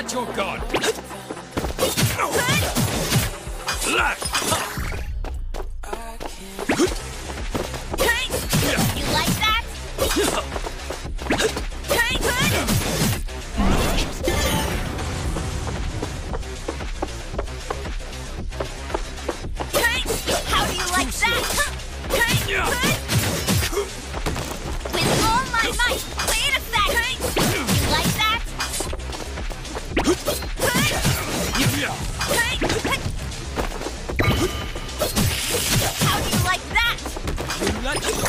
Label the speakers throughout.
Speaker 1: let your guard. Left.
Speaker 2: You like that? How do you like that? With all my might. Wait a second. You like that? How do you like that?
Speaker 1: You let your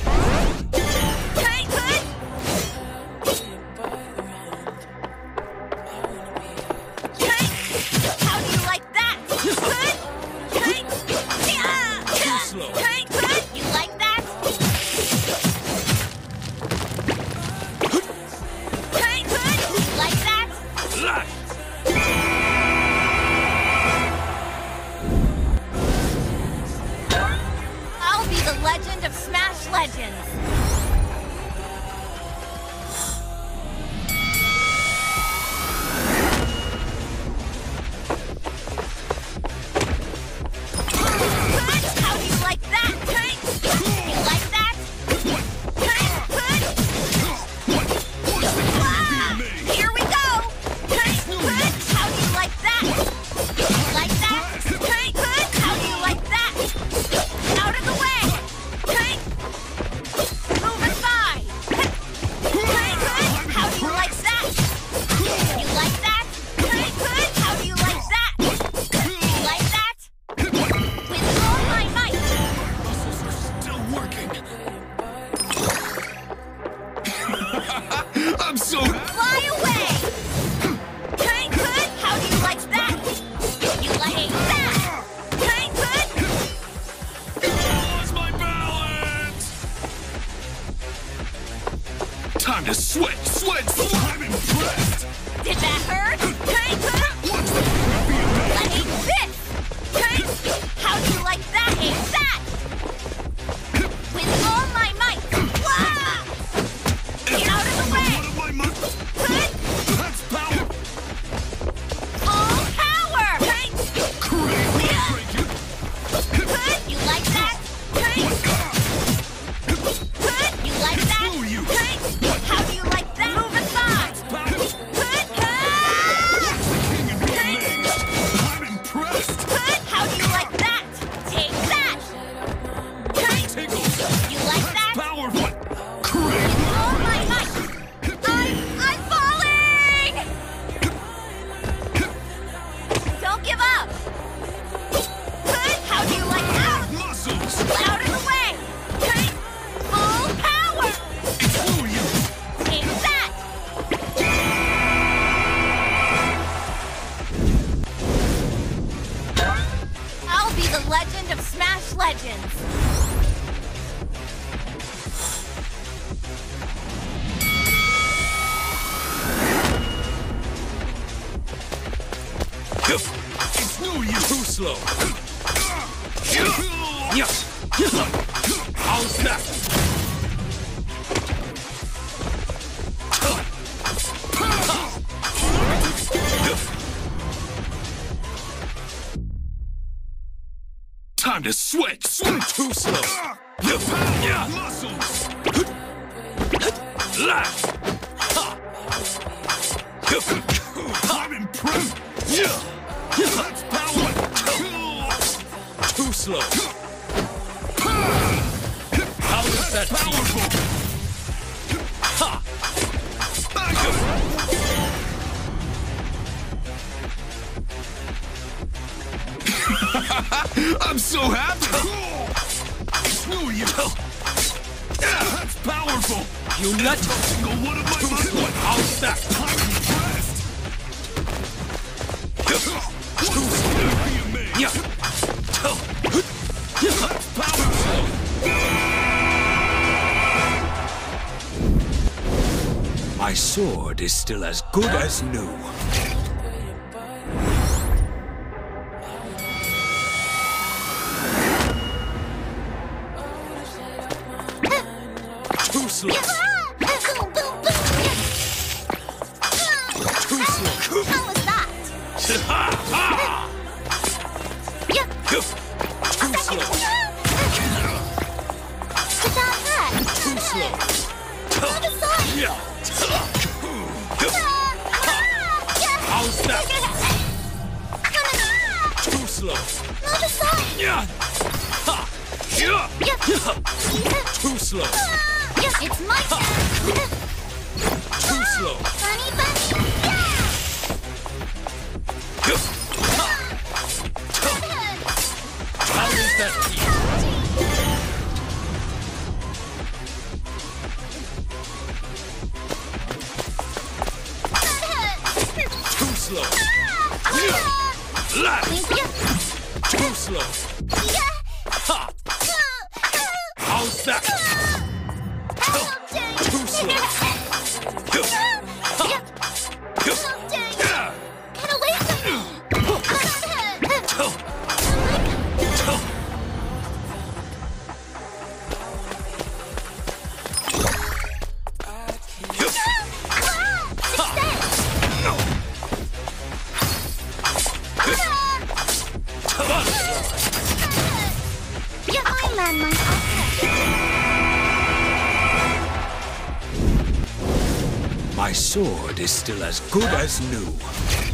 Speaker 2: How do you like that?
Speaker 1: too slow.
Speaker 2: You like that? You like that?
Speaker 1: Left.
Speaker 2: I'll be the legend of Smash Legends. How do you like that? You like that? Here we go! How do you like that? You like that? How do you like that? Out of the way! Move aside! How do you like that? You like that? How do you like that? You like that? With all my might!
Speaker 1: Muscles are still working. I'm so
Speaker 2: Fly away! How do you like that? You like that?
Speaker 1: lost my balance. Time to sweat. I'm impressed.
Speaker 2: Did that hurt? Like this! How do you like that? That! With all my might! Get out of the way!
Speaker 1: What am I? That's power.
Speaker 2: Full power!
Speaker 1: Crazy.
Speaker 2: You like that? You like that?
Speaker 1: Screw you.
Speaker 2: How do you like that? Move aside!
Speaker 1: I'm impressed.
Speaker 2: How do you like that? Take that!
Speaker 1: Tickles.
Speaker 2: You like that?
Speaker 1: Powerful. Crazy.
Speaker 2: All my might! I'm falling! Don't give up! How do you like that?
Speaker 1: Muscles.
Speaker 2: Out of the way! Full power!
Speaker 1: Screw you.
Speaker 2: Take that! I'll be the legend of Smash Legends.
Speaker 1: It's no use. Too slow. How's that? Time to sweat. Too slow. Muscles. Left. I'm impressed. That's power. Too slow. How is that powerful? Ha! I'm so happy. Screw you. That's powerful. You let go. One of my muscles. How's that? I'm impressed. Too slow. That's powerful. My sword is still as good as new. Too slow. Too slow.
Speaker 2: How was that? Yeah.
Speaker 1: Too slow.
Speaker 2: Without that.
Speaker 1: Too slow.
Speaker 2: Another side.
Speaker 1: Yeah. How's that? Too slow.
Speaker 2: Another side.
Speaker 1: Yeah. Ha. Yeah. Too slow.
Speaker 2: It's my turn.
Speaker 1: Too slow.
Speaker 2: Bunny, bunny. Yeah.
Speaker 1: How is that? Too slow. Left. Too slow. Ha. How's that? Too slow. Yeah.
Speaker 2: Get away from me.
Speaker 1: My sword is still as good as new.